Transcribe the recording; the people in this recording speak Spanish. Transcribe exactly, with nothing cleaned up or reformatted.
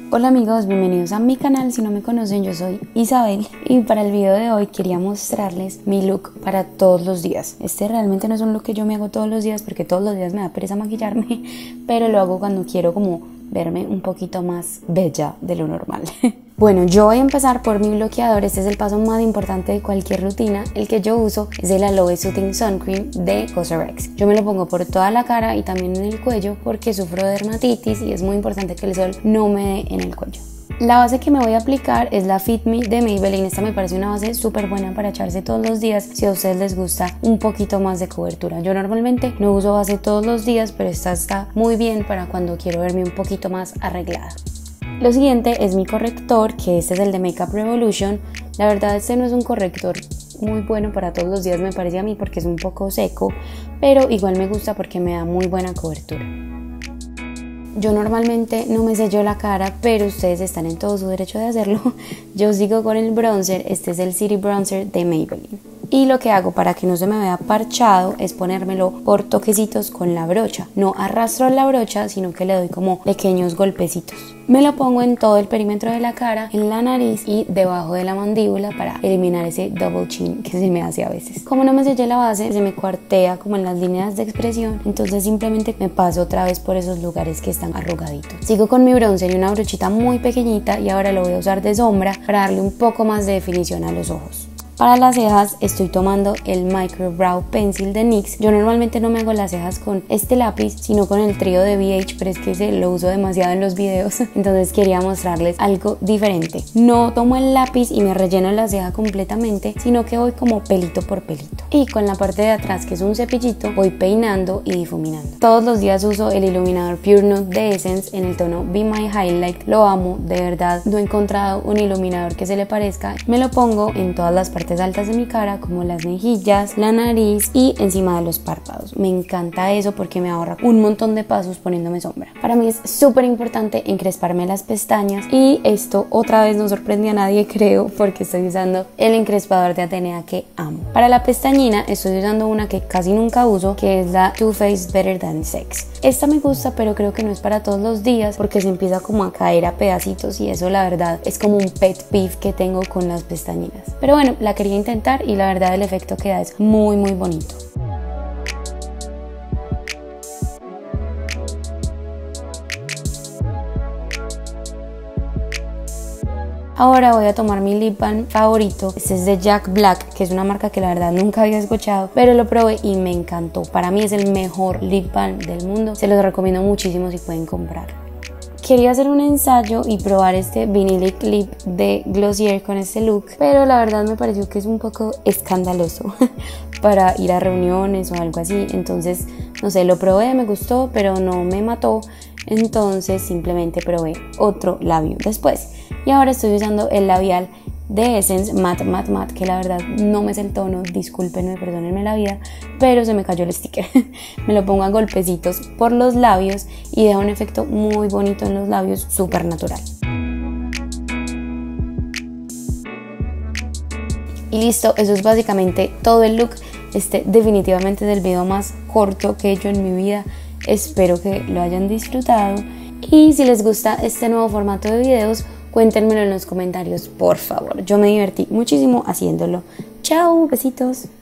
Hola amigos, bienvenidos a mi canal. Si no me conocen, yo soy Isabel y para el video de hoy quería mostrarles mi look para todos los días. Este realmente no es un look que yo me hago todos los días porque todos los días me da pereza maquillarme, pero lo hago cuando quiero como verme un poquito más bella de lo normal. Bueno, yo voy a empezar por mi bloqueador. Este es el paso más importante de cualquier rutina. El que yo uso es el Aloe Soothing Sun Cream de Cosrx. Yo me lo pongo por toda la cara y también en el cuello porque sufro de dermatitis y es muy importante que el sol no me dé en el cuello. La base que me voy a aplicar es la Fit Me de Maybelline. Esta me parece una base súper buena para echarse todos los días si a ustedes les gusta un poquito más de cobertura. Yo normalmente no uso base todos los días, pero esta está muy bien para cuando quiero verme un poquito más arreglada. Lo siguiente es mi corrector, que este es el de Makeup Revolution. La verdad este no es un corrector muy bueno para todos los días, me parece a mí, porque es un poco seco, pero igual me gusta porque me da muy buena cobertura. Yo normalmente no me sello la cara, pero ustedes están en todo su derecho de hacerlo. Yo sigo con el bronzer. Este es el City Bronzer de Maybelline. Y lo que hago para que no se me vea parchado es ponérmelo por toquecitos con la brocha. No arrastro la brocha, sino que le doy como pequeños golpecitos. Me lo pongo en todo el perímetro de la cara, en la nariz y debajo de la mandíbula para eliminar ese double chin que se me hace a veces. Como no me sellé la base, se me cuartea como en las líneas de expresión, entonces simplemente me paso otra vez por esos lugares que están arrugaditos. Sigo con mi bronzer y una brochita muy pequeñita y ahora lo voy a usar de sombra para darle un poco más de definición a los ojos. Para las cejas estoy tomando el Micro Brow Pencil de NYX. Yo normalmente no me hago las cejas con este lápiz, sino con el trío de B H, pero es que ese lo uso demasiado en los videos, entonces quería mostrarles algo diferente. No tomo el lápiz y me relleno la ceja completamente, sino que voy como pelito por pelito. Y con la parte de atrás, que es un cepillito, voy peinando y difuminando. Todos los días uso el iluminador Pure Nude de Essence en el tono Be My Highlight. Lo amo, de verdad, no he encontrado un iluminador que se le parezca. Me lo pongo en todas las partes altas de mi cara, como las mejillas, la nariz y encima de los párpados. Me encanta eso porque me ahorra un montón de pasos poniéndome sombra. Para mí es súper importante encresparme las pestañas y esto otra vez no sorprende a nadie, creo, porque estoy usando el encrespador de Atenea que amo. Para la pestañina estoy usando una que casi nunca uso, que es la Too Faced Better Than Sex. Esta me gusta, pero creo que no es para todos los días porque se empieza como a caer a pedacitos y eso la verdad es como un pet peeve que tengo con las pestañinas. Pero bueno, la quería intentar y la verdad el efecto que da es muy muy bonito. Ahora voy a tomar mi lip balm favorito. Este es de Jack Black, que es una marca que la verdad nunca había escuchado, pero lo probé y me encantó. Para mí es el mejor lip balm del mundo. Se los recomiendo muchísimo si pueden comprarlo. Quería hacer un ensayo y probar este Vinylic Lip de Glossier con este look, pero la verdad me pareció que es un poco escandaloso para ir a reuniones o algo así. Entonces, no sé, lo probé, me gustó, pero no me mató. Entonces simplemente probé otro labio después. Y ahora estoy usando el labial de Essence Matte Matte Matte, que la verdad no me es el tono, discúlpenme, perdónenme la vida, pero se me cayó el sticker. Me lo pongo a golpecitos por los labios y deja un efecto muy bonito en los labios, súper natural. Y listo, eso es básicamente todo el look. Este definitivamente es el video más corto que he hecho en mi vida. Espero que lo hayan disfrutado y si les gusta este nuevo formato de videos, cuéntenmelo en los comentarios, por favor. Yo me divertí muchísimo haciéndolo. Chao, besitos.